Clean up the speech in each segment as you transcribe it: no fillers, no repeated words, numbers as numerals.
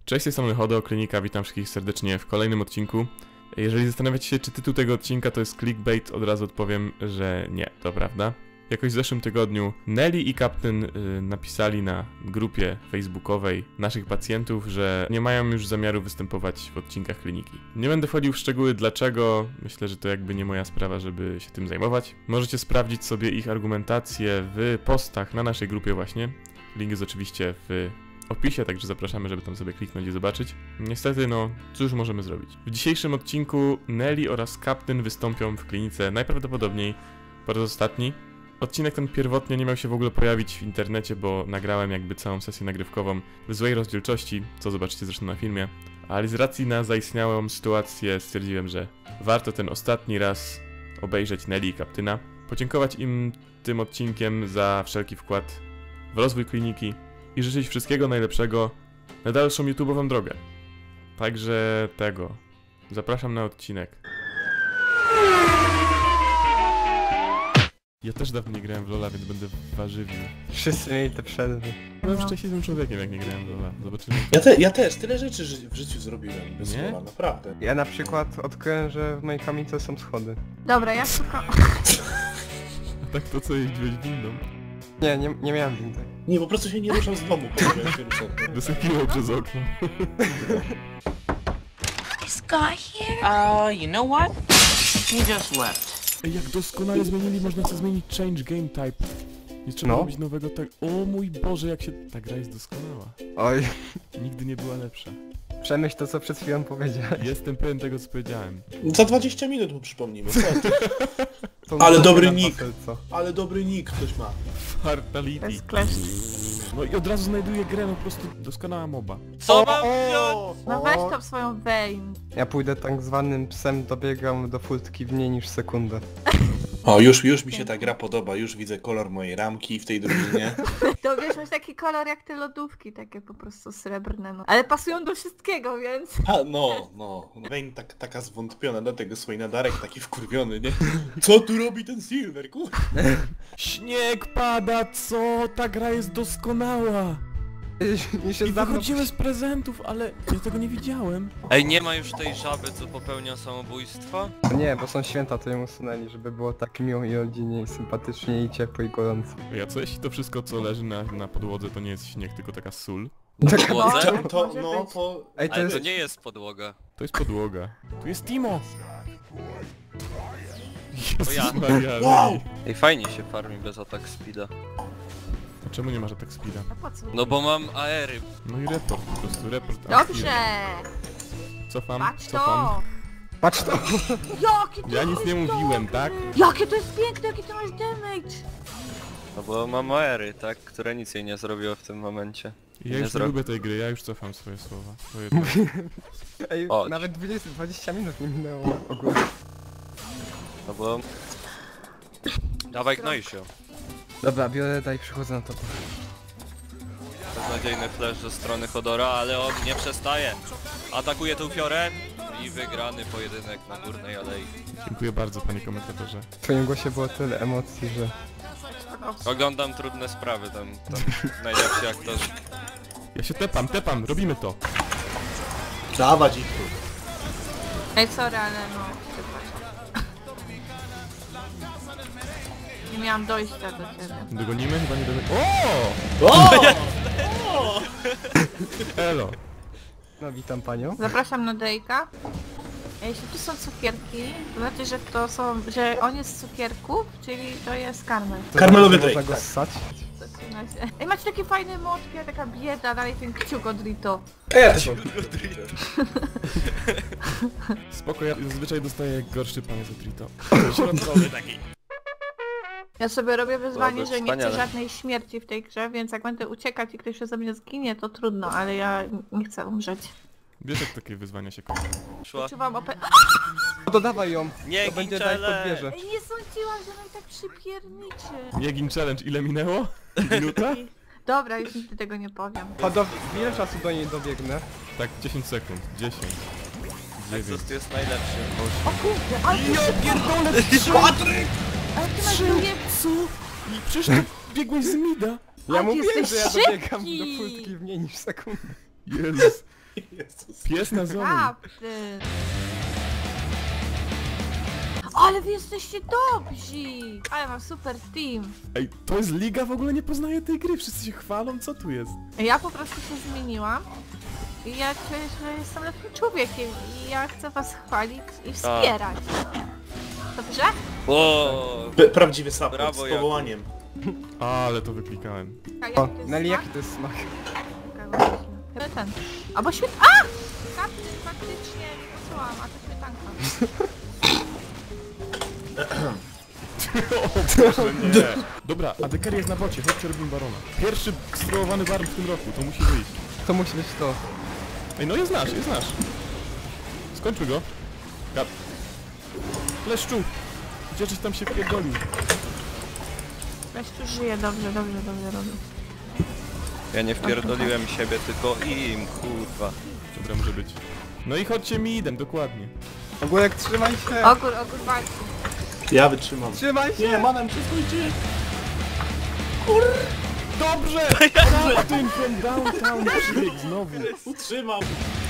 Cześć, z tej strony Hodo, Klinika, witam wszystkich serdecznie w kolejnym odcinku. Jeżeli zastanawiacie się, czy tytuł tego odcinka to jest clickbait, od razu odpowiem, że nie, to prawda. Jakoś w zeszłym tygodniu Nelly i Captain napisali na grupie facebookowej naszych pacjentów, że nie mają już zamiaru występować w odcinkach kliniki. Nie będę wchodził w szczegóły dlaczego, myślę, że to jakby nie moja sprawa, żeby się tym zajmować. Możecie sprawdzić sobie ich argumentację w postach na naszej grupie właśnie. Link jest oczywiście w opisie, także zapraszamy, żeby tam sobie kliknąć i zobaczyć. Niestety, no, cóż możemy zrobić. W dzisiejszym odcinku Nelly oraz Captain wystąpią w klinice najprawdopodobniej po raz ostatni. Odcinek ten pierwotnie nie miał się w ogóle pojawić w internecie, bo nagrałem jakby całą sesję nagrywkową w złej rozdzielczości, co zobaczycie zresztą na filmie. Ale z racji na zaistniałą sytuację stwierdziłem, że warto ten ostatni raz obejrzeć Nelly i Captaina, podziękować im tym odcinkiem za wszelki wkład w rozwój kliniki i życzyć wszystkiego najlepszego na dalszą YouTube'ową drogę. Także tego. Zapraszam na odcinek. Ja też dawno nie grałem w LoL'a, więc będę warzywił. Wszyscy mieli te przerwy. Byłem szczęśliwym człowiekiem, jak nie grałem w LoL'a. Zobaczymy. Ja też, tyle rzeczy w życiu zrobiłem bez Nie? słowa, naprawdę. Ja na przykład odkryłem, że w mojej kamienicy są schody. Dobra, ja szukam. A tak to co, jeździłeś windą? Nie miałem windy. Nie, po prostu się nie ruszam z domu, jak się ruszam. Wysypiło przez okno. Is Scott here? You know what? He just left. Ej, jak doskonale zmienili, można sobie zmienić change game type. Nie trzeba No. robić nowego tak. O mój Boże, jak się... Ta gra jest doskonała. Oj, Nigdy nie była lepsza. przemyśl to, co przed chwilą powiedziałeś. Jestem pewien tego, co powiedziałem. Za 20 minut mu przypomnimy, co ty? To Ale na dobry nick. co? Ale dobry nick ktoś ma. To Fatality. jest clash. No i od razu znajduję grę, no po prostu doskonała moba. Co mam wziąć? No weź to w swoją Vayne. Ja pójdę tak zwanym psem, dobiegam do furtki w mniej niż sekundę. O, już mi się ta gra podoba, już widzę kolor mojej ramki w tej drużynie. To wiesz, masz taki kolor jak te lodówki, takie po prostu srebrne, no. Ale pasują do wszystkiego, więc... No. Wayne taka zwątpiona, dlatego swój nadarek taki wkurwiony, nie? Co tu robi ten Silver, kur... Śnieg pada, co? Ta gra jest doskonała! Mi się I dawno... wychodziły z prezentów, ale ja tego nie widziałem. Ej, nie ma już tej żaby, co popełnia samobójstwo? Nie, bo są święta, to ją usunęli, żeby było tak miło i rodzinnie, i sympatycznie, i ciepło, i gorąco. Ja co, jeśli to wszystko, co leży na podłodze, to nie jest śnieg, tylko taka sól? Podłodze? Ej, to Ale jest... to nie jest podłoga. To jest podłoga. Tu jest Timo! To ja. Jezus Maria, Wow! Lili. Ej, fajnie się farmi bez atak speeda. A czemu nie masz atak speeda? No po co? No bo mam aery. No i report, po prostu report. Dobrze! Cofam, Patrz cofam. to! Patrz to! Jaki to Ja nic nie jest mówiłem, dobry! tak? Jakie to jest piękne, jaki ty masz damage! No bo mam aery, tak? Które nic jej nie zrobiło w tym momencie. Ja Nie już nie zrobię. lubię tej gry, ja już cofam swoje słowa. To jedno. Ej, Chodź. nawet 20 minut nie minęło ogólnie. No bo... Dawaj Gnojsio. Dobra, biorę, daj, przychodzę na to. Beznadziejny flash ze strony Hodora, ale on nie przestaje. Atakuje tą fiorę i wygrany pojedynek na górnej alei. Dziękuję bardzo, panie komentatorze. W twoim głosie było tyle emocji, że... Oglądam trudne sprawy, tam najlepsi aktorzy. Ja się tepam, robimy to. Dawać ich tu. Ej, sorry, ale no... Nie miałam dojścia do ciebie. Dogonimy? Chyba nie dogonimy. O! Elo. No, witam panią. Zapraszam na Drake'a. Jeśli tu są cukierki, to znaczy, że to są... że on jest z cukierków, czyli to jest karmel. Karmelowy Można Drake, go tak. ssać. Zaczyna się. Ej, macie takie fajne motki, a taka bieda, dalej ten kciuk od Rito. Ja też mam. Spoko, ja zazwyczaj dostaję gorszy pan za Trito. Środkowy taki. Ja sobie robię wyzwanie, Byłoby że nie chcę wspaniale. żadnej śmierci w tej grze, więc jak będę uciekać i ktoś się ze mnie zginie, to trudno, ale ja nie chcę umrzeć. Wiesz jak takie wyzwania się kończą. Szła. Czuwam Dodawaj ją, Nie, to będzie daj Ginczele! pod wieżę. Ej, nie sądziłam, że on tak przypierniczy. Nie gin challenge, ile minęło? Minuta? Dobra, już nigdy tego nie powiem. Ile czasu do niej dobiegnę? Tak, 10 sekund. 10. 9. Exhaust jest najlepszy. O kurde, ale ty Ja pierdolę, ale ty masz drugie... Co? Przecież ty biegłeś z mida. Ja A, mówiłem, jesteś że ja dobiegam szybki! do furtki w mniej niż sekundę. Jezus. Jezus. Pies na zombie. Kaptyn. Ale wy jesteście dobrzy! Ale mam super team. Ej, to jest liga, w ogóle nie poznaję tej gry, wszyscy się chwalą, co tu jest? Ja po prostu się zmieniłam. I ja czuję, że jestem lepszym człowiekiem i ja chcę was chwalić i wspierać. Dobrze? O, Prawdziwy support Brawo, z powołaniem. Ale to wyklikałem. A O, jaki to jest Nelly, smak? jaki to jest smak? Chyba ten. Albo świet... A! Kaptyn faktycznie nie posłałam, a to śmietanka. Boże, nie. Dobra, ADK jest na bocie, chodźcie robimy barona. Pierwszy strołowany baron w tym roku, to musi wyjść. To musi być to. Ej, no jest nasz, jest nasz. Skończmy go. Gad. Leszczu! Gdzie żeś tam się pierdolił? Weź tu żyje, dobrze. ja nie wpierdoliłem siebie, tylko im, kurwa. Dobra, może być. No i chodźcie midem, dokładnie. Ogórek, trzymaj się! Ogór walczy. Ja wytrzymam. Trzymaj się! Nie, manem, przestójcie! Dobrze! Captain from downtown przybiegł znowu. Utrzymam!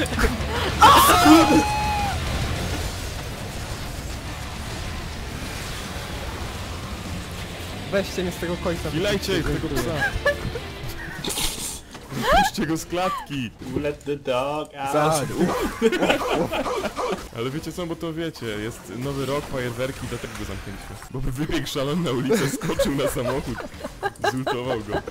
Weźcie mnie z tego końca. Kilajcie tego psa. Wypuśćcie go z klatki. Let the dog out. Tak. Ale wiecie co, bo to wiecie, jest nowy rok, fajerwerki, dlatego go zamknęliśmy. Bo by wybiegł szalon na ulicę, skoczył na samochód, zultował go.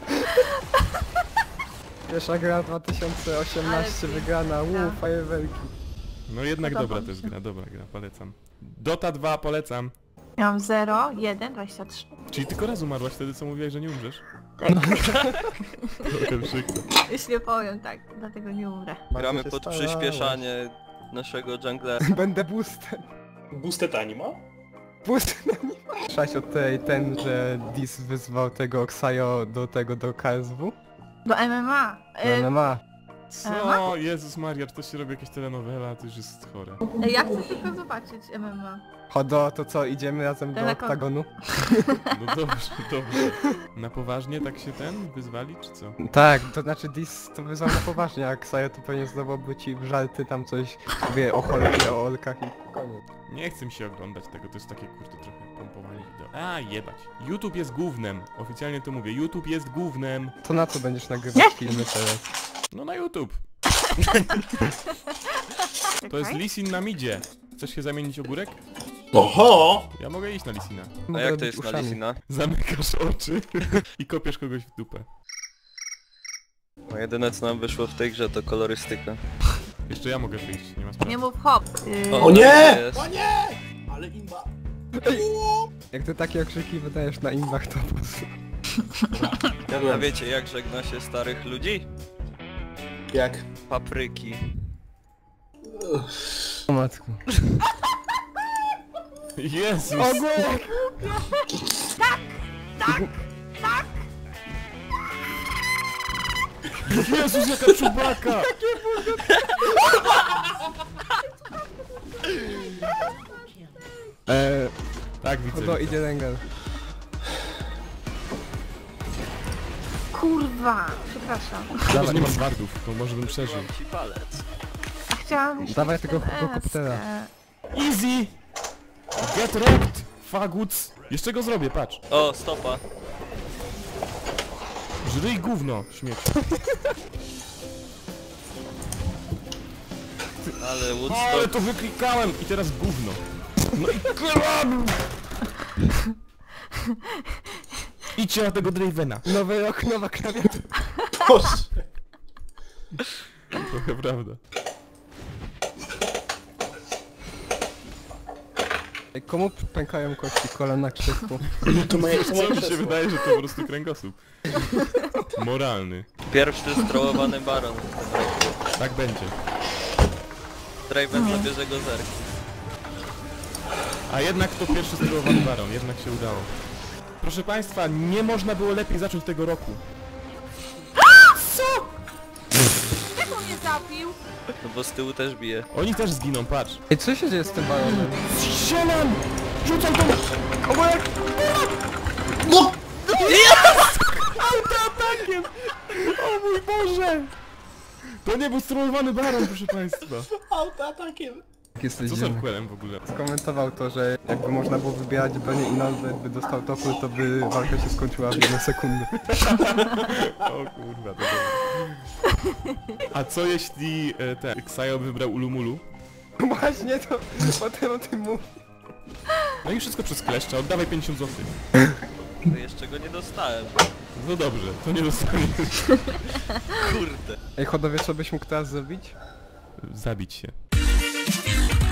Pierwsza gra 2018 Ale wygrana, piękna. fajerwerki. No jednak Podoba dobra mi to jest się. gra, dobra gra, polecam. Dota 2 polecam. Ja mam 0, 1, 23. Czyli tylko raz umarłaś wtedy, co mówiłaś, że nie umrzesz? Tak. Trochę przykro. Już nie powiem tak, dlatego nie umrę. Gramy się pod starałaś. przyspieszanie naszego junglera. Będę boostem. Boosted anima? Boostem Szaś od ten, że Dis wyzwał tego Xayo do KSW? Do MMA. MMA. Co? Jezus Maria, czy to się robi jakaś telenowela, to już jest chore. Ja chcę tylko zobaczyć MMA. Chodo, to co, idziemy razem do Daleko. oktagonu? No dobrze, dobrze. Na poważnie tak się wyzwali, czy co? Tak, to znaczy Dis to wyzwał na poważnie, a Xayo to pewnie zdobyłby ci w żarty tam coś, wie o cholera, o olkach i koniec. Nie chcę mi się oglądać tego, to jest takie kurde trochę pompowanie wideo. A jebać. YouTube jest gównem. Oficjalnie to mówię, YouTube jest gównem. To na co będziesz nagrywać filmy teraz? No na YouTube. To jest Czekaj. Lisin na midzie. Chcesz się zamienić ogórek? Oho! Ja mogę iść na Lisina. A Mogę jak to robić jest na uszami. Lisina? Zamykasz oczy i kopiesz kogoś w dupę. No jedyne co nam wyszło w tej grze to kolorystyka. Jeszcze ja mogę wyjść, nie ma sprawy. Nie mów hop. O nie! Jest. O nie! Ale imba! Jak ty takie okrzyki wydajesz na imbach, to po prostu... A Jadłem. wiecie jak żegna się starych ludzi? Jak? Papryki. O matku. Jezus! Ogórek! Jezus, jaka czubaka! Tak widzę. Chodo, idzie Rengar. Kurwa. Przepraszam. Szkoda, że nie mam wardów, to może bym przeżył. Mam ci palec. A chciałam mieć Dawaj ten tego eskę. helikoptera. Easy! Get wrecked! Faguts! Jeszcze go zrobię, patrz. O, stopa. Żryj gówno, śmieć. Ale Ale Woodstock. to wyklikałem i teraz gówno. No i kram! Idźcie na tego Dravena. Nowy rok, nowa klawiatura. Boże! Trochę prawda. Ej, komu pękają kości kolan na krzyku? To moje Co mi się wydaje, że to po prostu kręgosłup. Moralny. Pierwszy strołowany baron. Tak będzie. Draven zabierze go zerk. A jednak to pierwszy sterowany baron, jednak się udało. Proszę państwa, nie można było lepiej zacząć tego roku. Jak on mnie zabił? No bo z tyłu też bije. Oni też zginą, patrz. Ej, co się dzieje z tym baronem? Strzelam! Rzucam to! Ogórek! No! Autoatakiem! O mój Boże! To nie był strollowany baron, proszę państwa. Autoatakiem. Jesteś Co z dziwny. Arquelem w ogóle? Skomentował to, że jakby można było wybierać bronię i nawet by dostał topór, to by walka się skończyła w 1 sekundę. O kurwa, to dobra. A co jeśli ten Xayo wybrał Ulumulu? Właśnie to, potem o tym mów. No i wszystko przez kleszcza, oddawaj 50 zł. To jeszcze go nie dostałem. No dobrze, to nie dostaniesz. Kurde. Ej, Hodo, wiesz co byś mógł teraz zrobić? Zabić się.